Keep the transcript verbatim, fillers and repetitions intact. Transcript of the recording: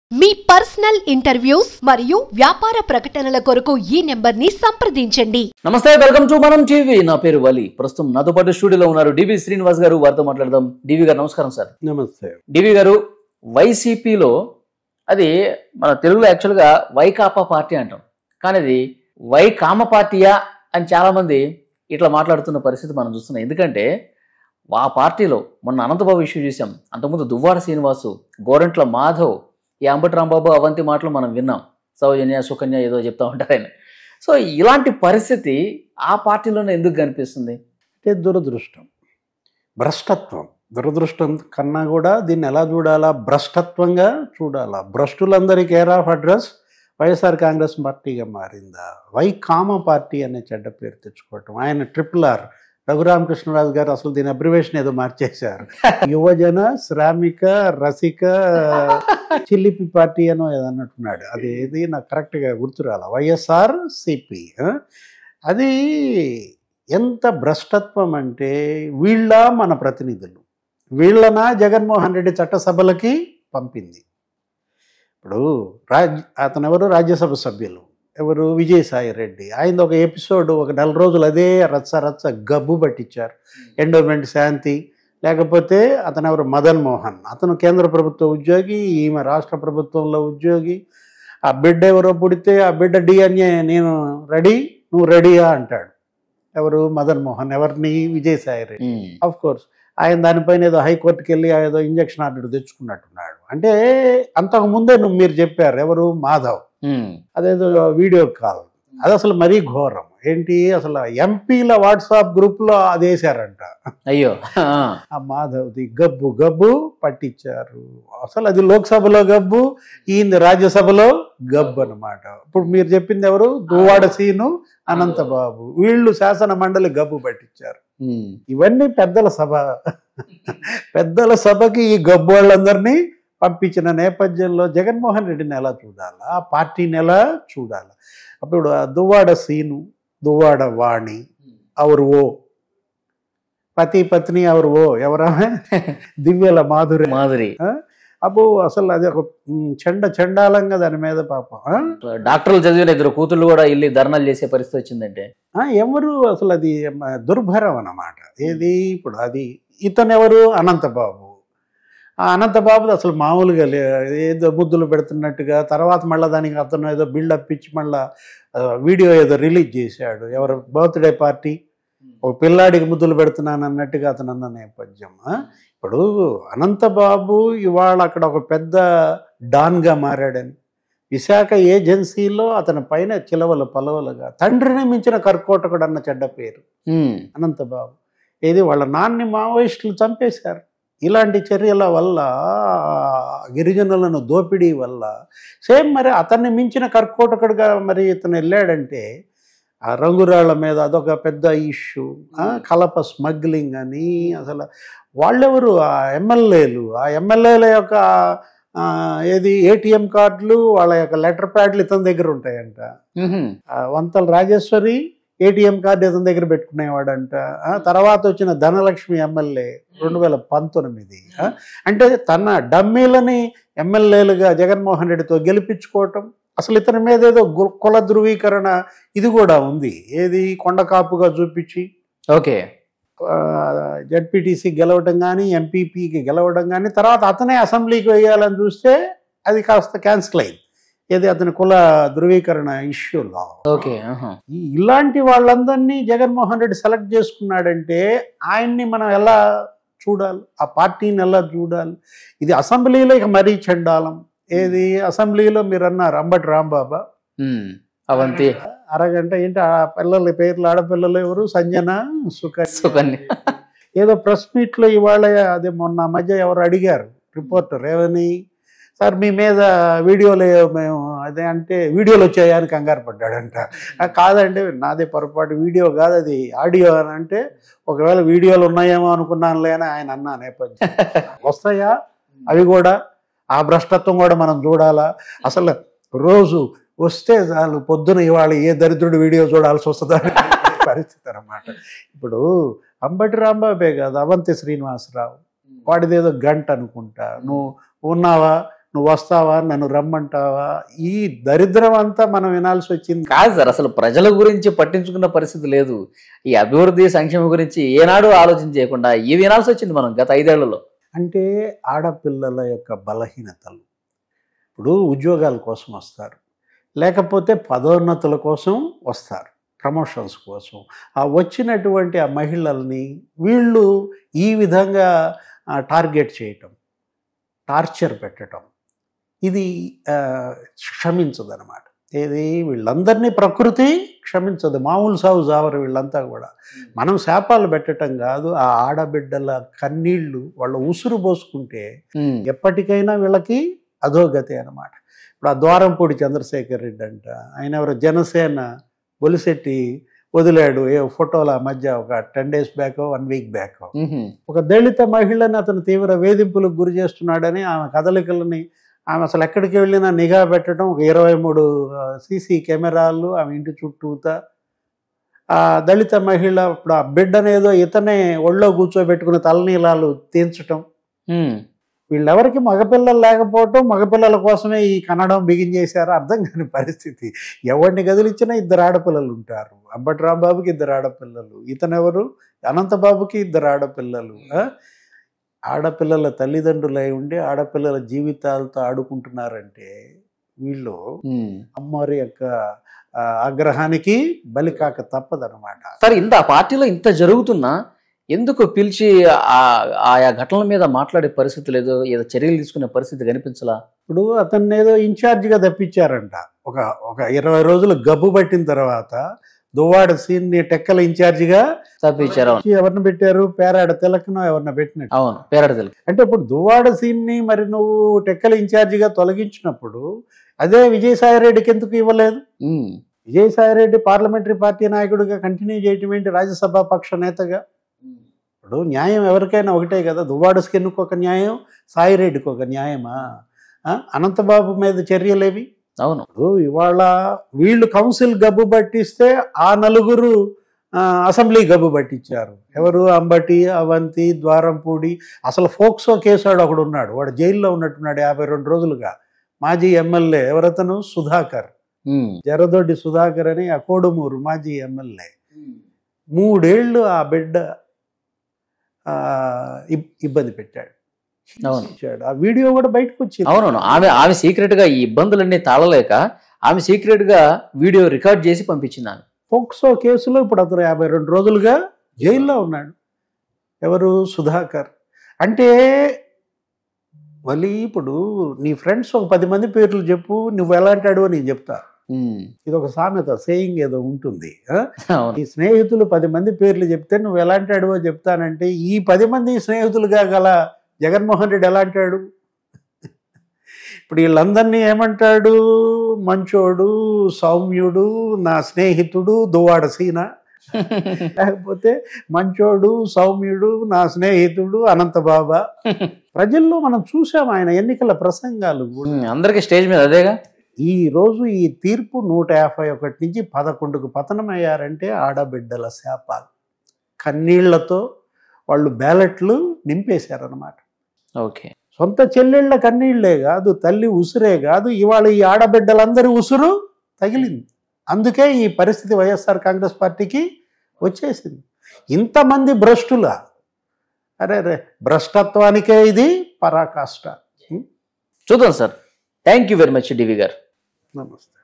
మీ personal interviews మరియు వ్యాపార ప్రకటనల కొరకు ఈ నెంబర్ ని సంప్రదించండి. నమస్తే, వెల్కమ్ టు మనం టీవీ. నా పేరు వలి. ప్రస్తుతం నాతో పాటు స్టూడియోలో ఉన్నారు డివి శ్రీనివాస్ గారు. వారితో మాట్లాడదాం. డివి గారు నమస్కారం సార్. నమస్తే. డివి గారు, వైసీపీలో అది మన తెలుగులో యాక్చువల్గా వైకాపా పార్టీ అంటాం, కానీ అది వైకామ పార్టీయా అని చాలా మంది ఇట్లా మాట్లాడుతున్న పరిస్థితి మనం చూస్తున్నాం. ఎందుకంటే ఆ పార్టీలో మొన్న అనంతబాబు ఇష్యూ చూసాం, అంతకుముందు దువ్వాడ శ్రీనివాసు, గోరంట్ల మాధవ్, ఈ అంబటి రాంబాబు అవంతి మాటలు మనం విన్నాం. సౌజన్య సుకన్య ఏదో చెప్తా ఉంటారు ఆయన. సో ఇలాంటి పరిస్థితి ఆ పార్టీలోనే ఎందుకు కనిపిస్తుంది అంటే దురదృష్టం, భ్రష్టత్వం. దురదృష్టం కన్నా కూడా దీన్ని ఎలా చూడాలా? భ్రష్టత్వంగా చూడాలా. భ్రష్టులందరికీ care of address YSR Congress పార్టీగా మారిందా? వైకామ పార్టీ అనే చెడ్డ పేరు తెచ్చుకోవటం. ఆయన ట్రిపుల్ ఆర్ రఘురామకృష్ణరాజు గారు అసలు దీని అబ్రివేషన్ ఏదో మార్చేశారు. యువజన శ్రామిక రసిక చిల్లిపి పార్టీ అనో ఏదో అన్నట్టున్నాడు. అది ఏది నాకు కరెక్ట్గా గుర్తురాల. వైఎస్ఆర్ సిపి. అది ఎంత భ్రష్టత్వం అంటే, వీళ్ళ మన ప్రతినిధులు వీళ్ళన జగన్మోహన్ రెడ్డి చట్టసభలకి పంపింది. ఇప్పుడు రాజ్ అతను ఎవరు? రాజ్యసభ సభ్యులు ఎవరు? విజయసాయి రెడ్డి. ఆయన ఒక ఎపిసోడ్ ఒక నెల రోజులు అదే రచ్చ రచ్చ గబ్బు పట్టించారు. ఎండోమెంట్ శాంతి, లేకపోతే అతను ఎవరు? మదన్ మోహన్. అతను కేంద్ర ప్రభుత్వ ఉద్యోగి, ఈమె రాష్ట్ర ప్రభుత్వంలో ఉద్యోగి. ఆ బిడ్డ ఎవరో పుడితే ఆ బిడ్డ డిఎన్ఏ నేను రెడీ, నువ్వు రెడీయా అంటాడు. ఎవరు? మదన్ మోహన్. ఎవరిని? విజయసాయి రెడ్డి. ఆఫ్ కోర్స్ ఆయన దానిపైన ఏదో హైకోర్టుకి వెళ్ళి ఏదో ఇంజక్షన్ ఆర్డర్ తెచ్చుకున్నట్టున్నాడు. అంటే అంతకుముందే నువ్వు మీరు చెప్పారు ఎవరు? మాధవ్. అదేదో వీడియో కాల్, అది అసలు మరీ ఘోరం. ఏంటి అసలు ఎంపీల వాట్సాప్ గ్రూప్ లో అది వేసారంట. అయ్యో, ఆ మాధవ్ది గబ్బు గబ్బు పట్టించారు. అసలు అది లోక్సభలో గబ్బు, ఈయన రాజ్యసభలో గబ్బు అనమాట. ఇప్పుడు మీరు చెప్పింది ఎవరు? దువ్వాడ సీను, అనంతబాబు. వీళ్ళు శాసన మండలి గబ్బు పట్టించారు. ఇవన్నీ పెద్దల సభ. పెద్దల సభకి ఈ గబ్బు వాళ్ళందరినీ పంపించిన నేపథ్యంలో జగన్మోహన్ రెడ్డిని ఎలా చూడాలా? ఆ పార్టీని ఎలా చూడాలా? అప్పుడు దువ్వాడ సీను, దువ్వాడ వాణి, అవరు ఓ పతి పత్ని అవరు ఓ ఎవరా? దివ్యల మాధురి మాధురి అబ్బో అసలు అది ఒక చెండ చెండాలంగా దాని మీద పాపం. డాక్టర్లు చదివిన ఇద్దరు కూతుళ్ళు కూడా ఇల్లు ధర్నాలు చేసే పరిస్థితి వచ్చిందంటే ఎవరు? అసలు అది దుర్భరం అన్నమాట. ఏది ఇప్పుడు అది ఇతను ఎవరు? అనంతబాబు. ఆ అనంతబాబు అసలు మామూలుగా లే, ఏదో ముద్దులు పెడుతున్నట్టుగా. తర్వాత మళ్ళీ దానికి అతను ఏదో బిల్డప్ ఇచ్చి మళ్ళీ వీడియో ఏదో రిలీజ్ చేశాడు. ఎవరు? బర్త్డే పార్టీ, ఒక పిల్లాడికి ముద్దులు పెడుతున్నాను అన్నట్టుగా అతను అన్న నేపథ్యం. ఇప్పుడు అనంతబాబు ఇవాళ అక్కడ ఒక పెద్ద డాన్గా మారాడని, విశాఖ ఏజెన్సీలో అతని పైన చిలవలు పలవలుగా తండ్రిని మించిన కర్కోటకుడు అన్న చెడ్డ పేరు అనంతబాబు. ఏది వాళ్ళ నాన్ని మావోయిస్టులు చంపేశారు. ఇలాంటి చర్యల వల్ల, గిరిజనులను దోపిడీ వల్ల సేమ్ మరి అతన్ని మించిన కర్కోటకుడుగా మరి ఇతను వెళ్ళాడంటే ఆ రంగురాళ్ల మీద అదొక పెద్ద ఇష్యూ. కలప స్మగ్లింగ్ అని అసలు వాళ్ళెవరు? ఆ ఎమ్మెల్యేలు. ఆ ఎమ్మెల్యేల యొక్క ఏది ఏటీఎం కార్డులు, వాళ్ళ యొక్క లెటర్ ప్యాడ్లు ఇతని దగ్గర ఉంటాయంట. వంతల రాజేశ్వరి ఏటీఎం కార్డు ఇతని దగ్గర పెట్టుకునేవాడంట. తర్వాత వచ్చిన ధనలక్ష్మి ఎమ్మెల్యే రెండు వేల పంతొమ్మిది అంటే తన డమ్మీలని ఎమ్మెల్యేలుగా జగన్మోహన్ రెడ్డితో గెలిపించుకోవటం. అసలు ఇతని మీద ఏదో కుల ధృవీకరణ ఇది కూడా ఉంది. ఏది? కొండకాపుగా చూపించి ఓకే జడ్పీటీసీ గెలవడం కానీ, ఎంపీపీకి గెలవడం కానీ, తర్వాత అతనే అసెంబ్లీకి వేయాలని చూస్తే అది కాస్త క్యాన్సిల్ అయింది. ఏది? అతని కుల ధృవీకరణ ఇష్యూలో. ఓకే ఇలాంటి వాళ్ళందరినీ జగన్మోహన్ రెడ్డి సెలెక్ట్ చేసుకున్నాడంటే ఆయన్ని మనం ఎలా చూడాలి? ఆ పార్టీని ఎలా చూడాలి? ఇది అసెంబ్లీలో ఇక మరీ చండాలం. ఏది? అసెంబ్లీలో మీరు అన్నారు అంబటి రాంబాబా, అవంతి అరగంట ఏంటి ఆ పిల్లల పేర్లు, ఆడపిల్లలు ఎవరు? సంజన, సుకన్య. సుకన్య ఏదో ప్రెస్ మీట్లో ఇవాళ అదే మొన్న మధ్య ఎవరు అడిగారు రిపోర్టర్ ఏమని, సార్ మీ మీద వీడియోలు మేము అదే అంటే వీడియోలు వచ్చాయని కంగారు పడ్డాడంట. కాదండి నాదే పొరపాటు, వీడియో కాదు అది ఆడియో అని అంటే, ఒకవేళ వీడియోలు ఉన్నాయేమో అనుకున్నానులే అని ఆయన అన్నా నేపథ్యం. వస్తాయా అవి కూడా? ఆ భ్రష్టత్వం కూడా మనం చూడాలా? అసలు రోజు వస్తే చాలు పొద్దున ఇవాళ ఏ దరిద్రుడు వీడియో చూడాల్సి వస్తుందని పరిస్థితి అన్నమాట. ఇప్పుడు అంబటి రాంబాబే కాదు, అవంతి శ్రీనివాసరావు వాడిదేదో గంట అనుకుంటా, నువ్వు ఉన్నావా నువ్వు వస్తావా, నన్ను రమ్మంటావా, ఈ దరిద్రం అంతా మనం వినాల్సి వచ్చింది. కాదు సార్, అసలు ప్రజల గురించి పట్టించుకున్న పరిస్థితి లేదు. ఈ అభివృద్ధి సంక్షేమం గురించి ఏనాడు ఆలోచన చేయకుండా ఈ వినాల్సి వచ్చింది మనం గత ఐదేళ్లలో. అంటే ఆడపిల్లల యొక్క బలహీనతలు. ఇప్పుడు ఉద్యోగాల కోసం వస్తారు, లేకపోతే పదోన్నతుల కోసం వస్తారు, ప్రమోషన్స్ కోసం. ఆ వచ్చినటువంటి ఆ మహిళల్ని వీళ్ళు ఈ విధంగా టార్గెట్ చేయటం, టార్చర్ పెట్టడం, ఇది క్షమించదు అనమాట. ఏది వీళ్ళందరినీ ప్రకృతి క్షమించదు. మామూలు సాగు జావరు వీళ్ళంతా కూడా. మనం శాపాలు పెట్టడం కాదు, ఆ ఆడబిడ్డల కన్నీళ్లు వాళ్ళ ఉసురు పోసుకుంటే ఎప్పటికైనా వీళ్ళకి అధోగతి అనమాట. ఇప్పుడు ఆ ద్వారంపూడి చంద్రశేఖర్ రెడ్డి అంట, ఆయన ఎవరు జనసేన బొలిశెట్టి వదిలాడు ఏ ఫోటోల మధ్య ఒక ten days back one week back ఒక దళిత మహిళని అతను తీవ్ర వేధింపులకు గురి చేస్తున్నాడని ఆమె కదలికలని, ఆమె అసలు ఎక్కడికి వెళ్ళినా నిఘా పెట్టడం, ఒక ఇరవై మూడు సీసీ కెమెరాలు ఆమె ఇంటి చుట్టూతా. ఆ దళిత మహిళ ఇప్పుడు ఆ బిడ్డనేదో ఇతనే ఒళ్ళో కూర్చోబెట్టుకుని తలనీలాలు తీర్చటం. వీళ్ళెవరికి మగపిల్లలు లేకపోవటం, మగపిల్లల కోసమే ఈ కన్నడం బిగించేశారు, అర్థం కాని పరిస్థితి. ఎవరిని గదిలిచ్చినా ఇద్దరు ఆడపిల్లలు ఉంటారు. అంబటి రాంబాబుకి ఇద్దరు ఆడపిల్లలు, ఇతనెవరు అనంతబాబుకి ఇద్దరు ఆడపిల్లలు. ఆడపిల్లల తల్లిదండ్రులై ఉండి ఆడపిల్లల జీవితాలతో ఆడుకుంటున్నారంటే వీళ్ళు అమ్మవారి యొక్క ఆగ్రహానికి బలి కాక తప్పదనమాట. సరే, ఇంత ఆ పార్టీలో ఇంత జరుగుతున్నా ఎందుకు పిలిచి ఆయా ఘటనల మీద మాట్లాడే పరిస్థితి లేదు, ఏదో చర్యలు తీసుకునే పరిస్థితి కనిపించలా? ఇప్పుడు అతన్ని ఏదో ఇన్ఛార్జిగా తప్పించారంట. ఒక ఒక ఇరవై రోజులు గబ్బు పట్టిన తర్వాత దువ్వాడ సీన్ని టెక్కల ఇన్ఛార్జిగా తప్పించారు. ఎవరిని పెట్టారు? పేరాడ తిలకను ఎవరిని పెట్టినట్టు. అవును, పేరాడ తిలక. అంటే ఇప్పుడు దువ్వాడ సీన్ని మరి నువ్వు టెక్కల ఇన్ఛార్జిగా తొలగించినప్పుడు అదే విజయసాయిరెడ్డికి ఎందుకు ఇవ్వలేదు? విజయసాయిరెడ్డి పార్లమెంటరీ పార్టీ నాయకుడిగా కంటిన్యూ చేయటం ఏంటి, రాజ్యసభ పక్ష నేతగా? ఇప్పుడు న్యాయం ఎవరికైనా ఒకటే కదా. దువ్వాడ స్కిన్కి ఒక న్యాయం, సాయిరెడ్డికి ఒక న్యాయమా? అనంతబాబు మీద చర్యలేవి? అవును. ఇవాళ వీళ్ళు కౌన్సిల్ గబ్బు పట్టిస్తే ఆ నలుగురు అసెంబ్లీ గబ్బు పట్టించారు. ఎవరు? అంబటి, అవంతి, ద్వారంపూడి. అసలు ఫోక్సో కేసాడు ఒకడు ఉన్నాడు, వాడు జైల్లో ఉన్నట్టున్నాడు యాభై రెండు రోజులుగా. మాజీ ఎమ్మెల్యే ఎవరతను? సుధాకర్, జరదొడ్డి సుధాకర్ అని ఆ కోడుమూరు మాజీ ఎమ్మెల్యే. మూడేళ్లు ఆ బిడ్డ ఇబ్బంది పెట్టాడు. ఆ వీడియో కూడా బయటకు వచ్చింది. అవునవును. ఆమె ఆమె సీక్రెట్ గా ఈ ఇబ్బందులన్నీ తాళలేక ఆమె సీక్రెట్ గా వీడియో రికార్డ్ చేసి పంపించింది. ఆమె ఫోక్సో కేసులో ఇప్పుడు అతను యాభై రెండు రోజులుగా జైల్లో ఉన్నాడు. ఎవరు? సుధాకర్. అంటే మళ్ళీ ఇప్పుడు నీ ఫ్రెండ్స్ ఒక పది మంది పేర్లు చెప్పు, నువ్వు ఎలాంటాడు అని నేను చెప్తా. ఇది ఒక సామెత, సేయింగ్ ఏదో ఉంటుంది. ఈ స్నేహితులు పది మంది పేర్లు చెప్తే నువ్వు ఎలాంటాడో చెప్తానంటే ఈ పది మంది స్నేహితులుగా గల జగన్మోహన్ రెడ్డి ఎలాంటాడు? ఇప్పుడు వీళ్ళందరినీ ఏమంటాడు? మంచోడు, సౌమ్యుడు, నా స్నేహితుడు దువ్వాడ సీన. లేకపోతే మంచోడు, సౌమ్యుడు, నా స్నేహితుడు అనంతబాబా. ప్రజల్లో మనం చూసాం ఆయన ఎన్నికల ప్రసంగాలు అందరికీ స్టేజ్ మీద అదేగా. ఈ రోజు ఈ తీర్పు నూట యాభై ఒకటి నుంచి పదకొండుకు పతనమయ్యారంటే ఆడబిడ్డల శాపాలు. కన్నీళ్లతో వాళ్ళు బ్యాలెట్లు నింపేశారనమాట. ఓకే. సొంత చెల్లెళ్ళ కన్నీళ్లే కాదు, తల్లి ఉసురే కాదు, ఇవాళ ఈ ఆడబిడ్డలందరి ఉసురు తగిలింది. అందుకే ఈ పరిస్థితి వైఎస్ఆర్ కాంగ్రెస్ పార్టీకి వచ్చేసింది. ఇంతమంది భ్రష్టుల, అరే రే భ్రష్టత్వానికే ఇది పరాకాష్ట. చూద్దాం sir. Thank you very much DV garu. నమస్తే.